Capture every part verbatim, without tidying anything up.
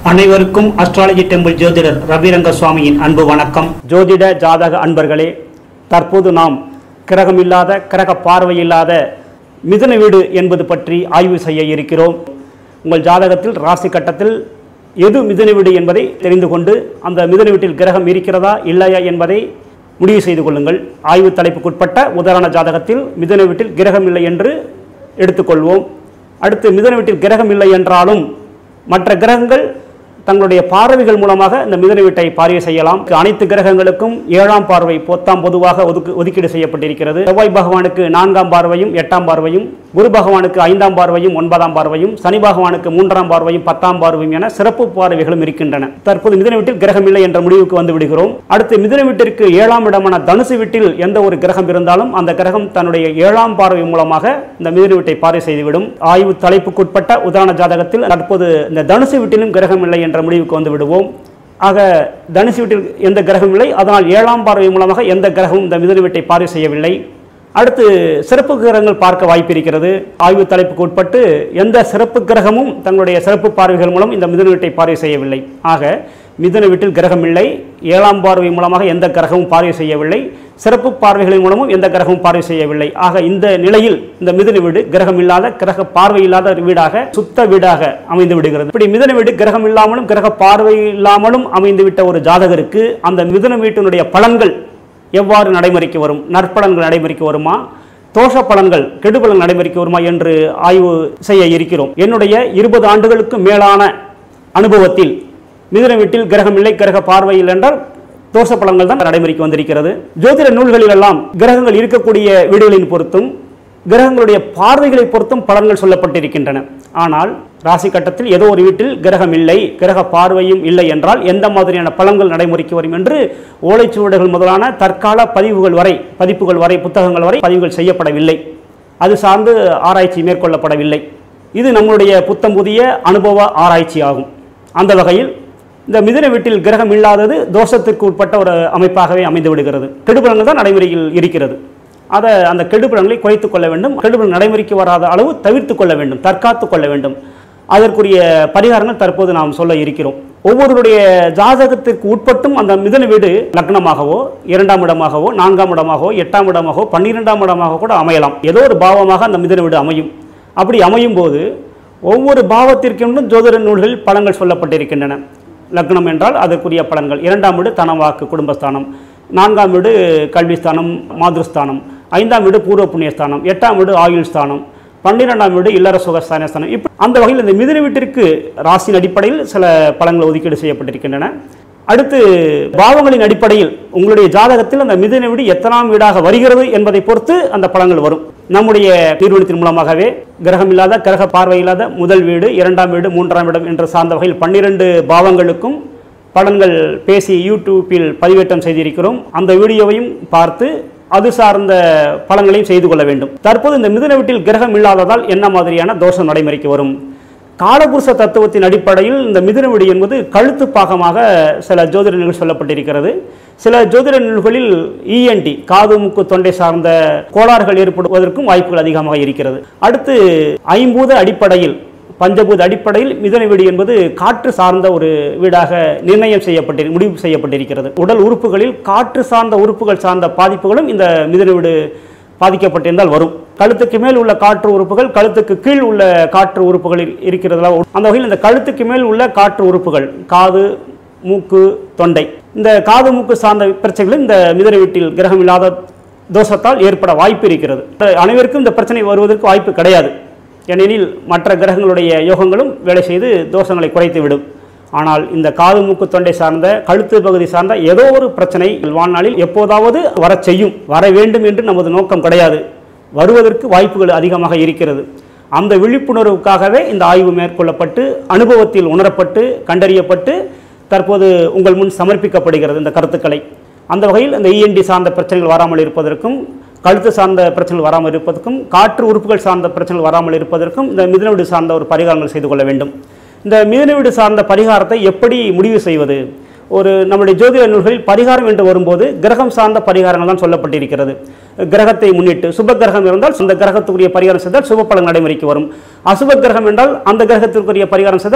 அனைவருக்கும் astrology temple ஜோதிடர் ரவிரங்க சுவாமியின் அன்பு வணக்கம். ஜோதிட ஜாதக அன்பர்களே, தற்போது நாம் கிரகமில்லாத கிரக பார்வையில்லாத மிதுன வீடு என்பது பற்றி ஆய்வு செய்ய இருக்கிறோம். உங்கள் ஜாதகத்தில் ராசி கட்டத்தில் எது மிதுன வீடு என்பதை தெரிந்து கொண்டு அந்த மிதுன வீட்டில் கிரகம் இருக்கிறதா இல்லையா என்பதை முடிவு செய்து கொள்ளுங்கள். ஆய்வு தலைப்புக்குட்பட்ட உதாரண ஜாதகத்தில் மிதுன வீட்டில் கிரகம் இல்லை என்று எடுத்துக்கொள்வோம். அடுத்து மிதுன வீட்டில் கிரகம் இல்லை என்றாலும் மற்ற கிரகங்கள் தங்களுடைய பார்வைகள் மூலமாக இந்த மிதுன வீட்டை பார்வை செய்யலாம். அனைத்து கிரகங்களுக்கும் ஏழாம் பார்வை பொத்தாம் பொதுவாக ஒதுக்கு ஒதுக்கீடு செய்யப்பட்டிருக்கிறது. செவ்வாய் பகவானுக்கு நான்காம் பார்வையும் எட்டாம் பார்வையும், குரு பகவானுக்கு ஐந்தாம் பார்வையும் ஒன்பதாம் பார்வையும், சனி பகவானுக்கு மூன்றாம் பார்வையும் பத்தாம் பார்வையும் என சிறப்பு பார்வைகளும் இருக்கின்றன. தற்போது மிதுன வீட்டில் கிரகம் இல்லை என்ற முடிவுக்கு வந்து விடுகிறோம். அடுத்து மிதுன வீட்டிற்கு ஏழாம் இடமான தனுசு வீட்டில் எந்த ஒரு கிரகம் இருந்தாலும் அந்த கிரகம் தன்னுடைய ஏழாம் பார்வை மூலமாக இந்த மிதுன வீட்டை பார்வை செய்துவிடும். ஆய்வு தலைப்புக்குட்பட்ட உதாரண ஜாதகத்தில் தற்போது இந்த தனுசு வீட்டிலும் கிரகம் இல்லை என்ற முடிவுக்கு வந்து விடுவோம். ஆக தனுசு வீட்டில் எந்த கிரகம் இல்லை, அதனால் ஏழாம் பார்வை மூலமாக எந்த கிரகமும் இந்த மிதுன வீட்டை பார்வை செய்யவில்லை. அடுத்து சிறப்பு கிரகங்கள் பார்க்க வாய்ப்பு இருக்கிறது. ஆய்வு தலைப்புக்கு உட்பட்டு எந்த சிறப்பு கிரகமும் தங்களுடைய சிறப்பு பார்வைகள் மூலம் இந்த மிதுன வீட்டை பார்வை செய்யவில்லை. ஆக மிதுன வீட்டில் கிரகம் இல்லை, ஏழாம் பார்வை மூலமாக எந்த கிரகமும் பார்வை செய்யவில்லை, சிறப்பு பார்வைகளின் மூலமும் எந்த கிரகமும் பார்வை செய்யவில்லை. ஆக இந்த நிலையில் இந்த மிதுன வீடு கிரகம் இல்லாத கிரக பார்வை இல்லாத வீடாக சுத்த வீடாக அமைந்து விடுகிறது. இப்படி மிதுன வீடு கிரகம் இல்லாமலும் கிரக பார்வை இல்லாமலும் அமைந்துவிட்ட ஒரு ஜாதகருக்கு அந்த மிதுன வீட்டினுடைய பலன்கள் எவ்வாறு நடைமுறைக்கு வரும், நற்பலன்கள் நடைமுறைக்கு வருமா, தோஷ பலன்கள் கெடுபலன் நடைமுறைக்கு வருமா என்று ஆய்வு செய்ய இருக்கிறோம். என்னுடைய இருபது ஆண்டுகளுக்கு மேலான அனுபவத்தில் மிதுன வீட்டில் கிரகம் இல்லை, கிரக பார்வையில் என்றால் தோஷ பலன்கள் தான் நடைமுறைக்கு வந்திருக்கிறது. ஜோதிட நூல்களில் எல்லாம் கிரகங்கள் இருக்கக்கூடிய வீடுகளின் பொறுத்தும் கிரகங்களுடைய பார்வைகளை பொறுத்தும் பலன்கள் சொல்லப்பட்டிருக்கின்றன. ஆனால் ராசி கட்டத்தில் ஏதோ ஒரு வீட்டில் கிரகம் இல்லை, கிரக பார்வையும் இல்லை என்றால் எந்த மாதிரியான பலன்கள் நடைமுறைக்கு வரும் என்று ஓலைச்சுவடுகள் முதலான தற்கால பதிவுகள் வரை பதிப்புகள் வரை புத்தகங்கள் வரை பதிவுகள் செய்யப்படவில்லை. அது சார்ந்து ஆராய்ச்சி மேற்கொள்ளப்படவில்லை. இது நம்முடைய புத்தம் புதிய அனுபவ ஆராய்ச்சி ஆகும். அந்த வகையில் இந்த மிதுன வீட்டில் கிரகம் இல்லாதது தோஷத்திற்கு உட்பட்ட ஒரு அமைப்பாகவே அமைந்து விடுகிறது. கெடுபலன்கள் தான் நடைமுறையில் இருக்கிறது. அதை அந்த கெடுபலன்களை குறைத்துக் கொள்ள வேண்டும். கெடுபலன் நடைமுறைக்கு வராத அளவு தவிர்த்து கொள்ள வேண்டும், தற்காத்து கொள்ள வேண்டும். அதற்குரிய பரிகாரங்கள் தற்போது நாம் சொல்ல இருக்கிறோம். ஒவ்வொருடைய ஜாதகத்திற்கு உட்பட்டும் அந்த மிதுன வீடு லக்னமாகவோ இரண்டாம் இடமாகவோ நான்காம் இடமாகவோ எட்டாம் இடமாகவோ பன்னிரெண்டாம் இடமாக கூட அமையலாம். ஏதோ ஒரு பாவமாக அந்த மிதுன வீடு அமையும். அப்படி அமையும் போது ஒவ்வொரு பாவத்திற்கும் ஜோதிட நூல்களில் பலன்கள் சொல்லப்பட்டிருக்கின்றன. லக்னம் என்றால் அதற்குரிய பலன்கள். இரண்டாம் வீடு தனவாக்கு குடும்பஸ்தானம், நான்காம் வீடு கல்விஸ்தானம் மாதுஸ்தானம், ஐந்தாம் வீடு பூர்வ புண்ணியஸ்தானம், எட்டாம் வீடு ஆயுள் ஸ்தானம், பன்னிரெண்டாம் வீடு இல்லற சுகஸ்தானஸ்தானம். இப்ப அந்த வகையில் இந்த மிதுன வீட்டிற்கு ராசியின் அடிப்படையில் சில பலன்கள் ஒதுக்கீடு செய்யப்பட்டிருக்கின்றன. அடுத்து பாவங்களின் அடிப்படையில் உங்களுடைய ஜாதகத்தில் அந்த மிதுன வீடு எத்தனாம் வீடாக வருகிறது என்பதை பொறுத்து அந்த பலன்கள் வரும். நம்முடைய தீர்மானத்தின் மூலமாகவே கிரகம் இல்லாத கிரக பார்வை இல்லாத முதல் வீடு, இரண்டாம் வீடு, மூன்றாம் இடம் என்ற சார்ந்த வகையில் பன்னிரண்டு பாவங்களுக்கும் பலன்கள் பேசி யூடியூப்பில் பதிவேற்றம் செய்திருக்கிறோம். அந்த வீடியோவையும் பார்த்து அது சார்ந்த பலன்களையும் செய்து கொள்ள வேண்டும். தற்போது இந்த மிதுன வீட்டில் கிரகம் இல்லாததால் என்ன மாதிரியான தோஷம் நடைமுறைக்கு வரும்? காலபுருஷ தத்துவத்தின் அடிப்படையில் இந்த மிதுன வீடு என்பது கழுத்து பாகமாக சில ஜோதிட நூல்கள் சொல்லப்பட்டிருக்கிறது. சில ஜோதிட நூல்களில் இஎன்டி காது மூக்கு தொண்டை சார்ந்த கோளாறுகள் ஏற்படுவதற்கும் வாய்ப்புகள் அதிகமாக இருக்கிறது. அடுத்து ஐம்பூத அடிப்படையில் பஞ்சபூத அடிப்படையில் மிதுன வீடு என்பது காற்று சார்ந்த ஒரு வீடாக நிர்ணயம் செய்யப்பட்டு முடிவு செய்யப்பட்டிருக்கிறது. உடல் உறுப்புகளில் காற்று சார்ந்த உறுப்புகள் சார்ந்த பாதிப்புகளும் இந்த மிதுன வீடு பாதிக்கப்பட்டிருந்தால் வரும். கழுத்துக்கு மேல் உள்ள காற்று உறுப்புகள் கழுத்துக்கு கீழ் உள்ள காற்று உறுப்புகளில் இருக்கிறதா, அந்த வகையில் இந்த கழுத்துக்கு மேல் உள்ள காற்று உறுப்புகள் காது மூக்கு தொண்டை, இந்த காது மூக்கு சார்ந்த பிரச்சனைகள் இந்த மிதுன வீட்டில் கிரகம் இல்லாத தோஷத்தால் ஏற்பட வாய்ப்பு இருக்கிறது. அனைவருக்கும் இந்த பிரச்சனை வருவதற்கு வாய்ப்பு கிடையாது. ஏனெனில் மற்ற கிரகங்களுடைய யோகங்களும் வேலை செய்து தோஷங்களை குறைத்து விடும். ஆனால் இந்த காது மூக்கு தொண்டை சார்ந்த கழுத்து பகுதி சார்ந்த ஏதோ ஒரு பிரச்சனை வாழ்நாளில் எப்போதாவது வர செய்யும். வர வேண்டும் என்று நமது நோக்கம் கிடையாது, வருவதற்கு வாய்ப்புகள் அதிகமாக இருக்கிறது. அந்த விழிப்புணர்வுக்காகவே இந்த ஆய்வு மேற்கொள்ளப்பட்டு அனுபவத்தில் உணரப்பட்டு கண்டறியப்பட்டு தற்போது உங்கள் முன் சமர்ப்பிக்கப்படுகிறது இந்த கருத்துக்களை. அந்த வகையில் இந்த இஎன்டி சார்ந்த பிரச்சனைகள் வராமல் இருப்பதற்கும், கழுத்து சார்ந்த பிரச்சனைகள் வராமல் இருப்பதற்கும், காற்று உறுப்புகள் சார்ந்த பிரச்சனைகள் வராமல் இருப்பதற்கும் இந்த மிதுன வீடு சார்ந்த ஒரு பரிகாரங்கள் செய்து கொள்ள வேண்டும். இந்த மிதுன வீடு சார்ந்த பரிகாரத்தை எப்படி முடிவு செய்வது? ஒரு நம்முடைய ஜோதிட நூல்களில் பரிகாரம் என்று வரும்போது கிரகம் சார்ந்த பரிகாரங்கள் தான் சொல்லப்பட்டிருக்கிறது. கிரகத்தை முன்னிட்டு சுப கிரகம் இருந்தால் அந்த கிரகத்துக்குரிய பரிகாரம் செய்தால் சுப பலன் நடைமுறைக்கு வரும். அசுப கிரகம் என்றால் அந்த கிரகத்திற்குரிய பரிகாரம் செய்தால்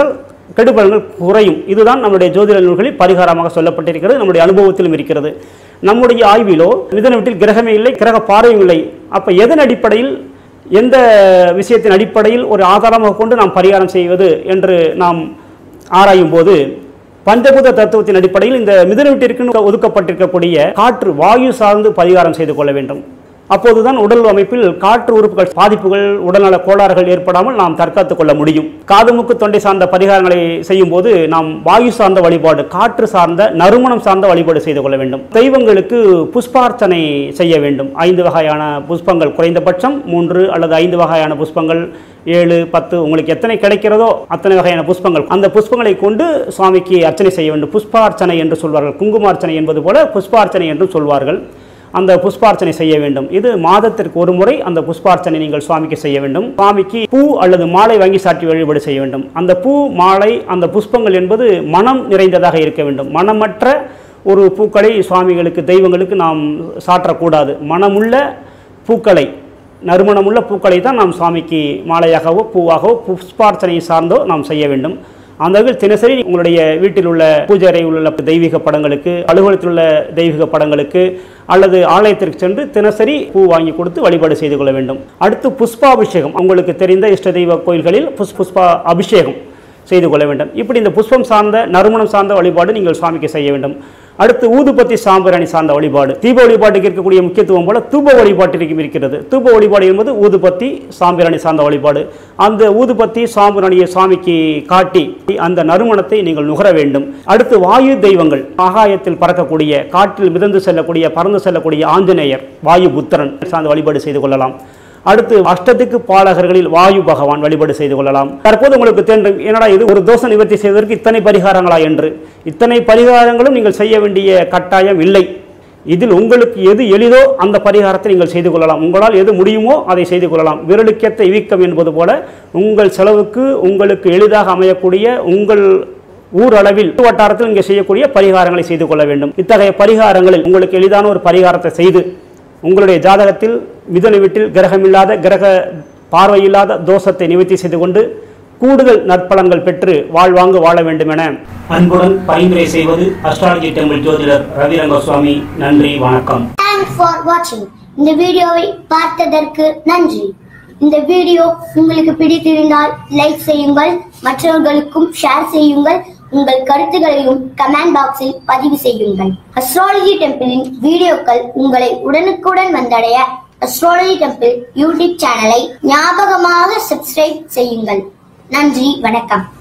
கெடுபலன்கள் குறையும். இதுதான் நம்முடைய ஜோதிட நூல்களில் பரிகாரமாக சொல்லப்பட்டிருக்கிறது, நம்முடைய அனுபவத்திலும் இருக்கிறது. நம்முடைய ஆய்விலோ மிதுன வீட்டில் கிரகமே இல்லை, கிரக பார்வையும் இல்லை. அப்போ எதன் அடிப்படையில், எந்த விஷயத்தின் அடிப்படையில் ஒரு ஆதாரமாக கொண்டு நாம் பரிகாரம் செய்வது என்று நாம் ஆராயும் போது பஞ்சபூத தத்துவத்தின் அடிப்படையில் இந்த மிதுன வீட்டிற்கு ஒதுக்கப்பட்டிருக்கக்கூடிய காற்று வாயு சார்ந்து பரிகாரம் செய்து கொள்ள வேண்டும். அப்போதுதான் உடல் அமைப்பில் காற்று உறுப்புகள் பாதிப்புகள், உடல்நல கோளாறுகள் ஏற்படாமல் நாம் தற்காத்துக் கொள்ள முடியும். காது மூக்கு தொண்டை சார்ந்த பரிகாரங்களை செய்யும் போது நாம் வாயு சார்ந்த வழிபாடு, காற்று சார்ந்த நறுமணம் சார்ந்த வழிபாடு செய்து கொள்ள வேண்டும். தெய்வங்களுக்கு புஷ்பார்ச்சனை செய்ய வேண்டும். ஐந்து வகையான புஷ்பங்கள், குறைந்தபட்சம் மூன்று அல்லது ஐந்து வகையான புஷ்பங்கள், ஏழு பத்து உங்களுக்கு எத்தனை கிடைக்கிறதோ அத்தனை வகையான புஷ்பங்கள், அந்த புஷ்பங்களை கொண்டு சுவாமிக்கு அர்ச்சனை செய்ய வேண்டும். புஷ்பார்ச்சனை என்று சொல்வார்கள். குங்குமார்ச்சனை என்பது போல புஷ்பார்ச்சனை என்று சொல்வார்கள். அந்த புஷ்பார்ச்சனை செய்ய வேண்டும். இது மாதத்திற்கு ஒரு முறை அந்த புஷ்பார்ச்சனை நீங்கள் சுவாமிக்கு செய்ய வேண்டும். சுவாமிக்கு பூ அல்லது மாலை வாங்கி சாற்றி வழிபாடு செய்ய வேண்டும். அந்த பூ, மாலை, அந்த புஷ்பங்கள் என்பது மனம் நிறைந்ததாக இருக்க வேண்டும். மனமற்ற ஒரு பூக்களை சுவாமிகளுக்கு, தெய்வங்களுக்கு நாம் சாற்றக்கூடாது. மனமுள்ள பூக்களை, நறுமணமுள்ள பூக்களை தான் நாம் சுவாமிக்கு மாலையாகவோ பூவாகவோ புஷ்பார்ச்சனை சார்ந்தோ நாம் செய்ய வேண்டும். அந்த வகையில் தினசரி உங்களுடைய வீட்டில் உள்ள பூஜை அறையில் உள்ள தெய்வீக படங்களுக்கு, அலுவலகத்தில் உள்ள தெய்வீக படங்களுக்கு அல்லது ஆலயத்திற்கு சென்று தினசரி பூ வாங்கி கொடுத்து வழிபாடு செய்து கொள்ள வேண்டும். அடுத்து புஷ்பாபிஷேகம். உங்களுக்கு தெரிந்த இஷ்ட தெய்வ கோயில்களில் புஷ் புஷ்பா அபிஷேகம் செய்து கொள்ள வேண்டும். இப்படி இந்த புஷ்பம் சார்ந்த, நறுமணம் சார்ந்த வழிபாடு நீங்கள் சுவாமிக்கு செய்ய வேண்டும். அடுத்து ஊதுபத்தி சாம்பிராணி சார்ந்த வழிபாடு. தீப வழிபாட்டுக்கு இருக்கக்கூடிய முக்கியத்துவம் போல தூப வழிபாட்டிற்கும் இருக்கிறது. தூப வழிபாடு என்பது ஊதுபத்தி சாம்பிராணி சார்ந்த வழிபாடு. அந்த ஊதுபத்தி சாம்பிராணியை சுவாமிக்கு காட்டி அந்த நறுமணத்தை நீங்கள் நுகர வேண்டும். அடுத்து வாயு தெய்வங்கள். ஆகாயத்தில் பறக்கக்கூடிய, காற்றில் மிதந்து செல்லக்கூடிய, பறந்து செல்லக்கூடிய ஆஞ்சநேயர், வாயு புத்திரன் சார்ந்த வழிபாடு செய்து கொள்ளலாம். அடுத்து அஷ்டத்துக்கு பாலகர்களில் வாயு பகவான் வழிபாடு செய்து கொள்ளலாம். தற்போது உங்களுக்கு தெரியும், என்னடா இது ஒரு தோஷ நிவர்த்தி செய்வதற்கு இத்தனை பரிகாரங்களா என்று. இத்தனை பரிகாரங்களும் நீங்கள் செய்ய வேண்டிய கட்டாயம் இல்லை. இதில் உங்களுக்கு எது எளிதோ அந்த பரிகாரத்தை நீங்கள் செய்து கொள்ளலாம். உங்களால் எது முடியுமோ அதை செய்து கொள்ளலாம். விரலுக்கேற்ற இவிக்கம் என்பது போல உங்கள் செலவுக்கு உங்களுக்கு எளிதாக அமையக்கூடிய, உங்கள் ஊர் அளவில் வட்டாரத்தில் இங்கே செய்யக்கூடிய பரிகாரங்களை செய்து கொள்ள வேண்டும். இத்தகைய பரிகாரங்களில் உங்களுக்கு எளிதான ஒரு பரிகாரத்தை செய்து உங்களுடைய ஜாதகத்தில் மிதுன வீட்டில் கிரகமில்லாத, கிரக பார்வையில்லாத தோஷத்தை நிவர்த்தி செய்து கொண்டு கூடுதல் நற்பலன்கள் பெற்று வாழ்வாங்கு வாழ வேண்டும் என அன்புடன் பரிந்துரை செய்வது அஸ்ட்ராலஜி டெம்பிள் ஜோதிடர் ரவிரங்க சுவாமி. நன்றி, வணக்கம். Thanks for watching. இந்த வீடியோவை பார்த்ததற்கு நன்றி. இந்த வீடியோ உங்களுக்கு பிடித்திருந்தால் லைக் செய்யுங்கள், மற்றவர்களுக்கும் ஷேர் செய்யுங்கள். உங்கள் கருத்துக்களையும் கமெண்ட் பாக்ஸில் பதிவு செய்யுங்கள். அஸ்ட்ராலஜி டெம்பிளின் வீடியோக்கள் உங்களை உடனுக்குடன் வந்தடைய அஸ்ட்ராலஜி டெம்பிள் யூடியூப் சேனலை ஞாபகமாக சப்ஸ்கிரைப் செய்யுங்கள். நன்றி, வணக்கம்.